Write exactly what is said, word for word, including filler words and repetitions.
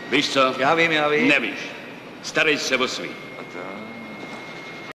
Víš co? Já vím, já vím. Nevíš. Starej se o svý.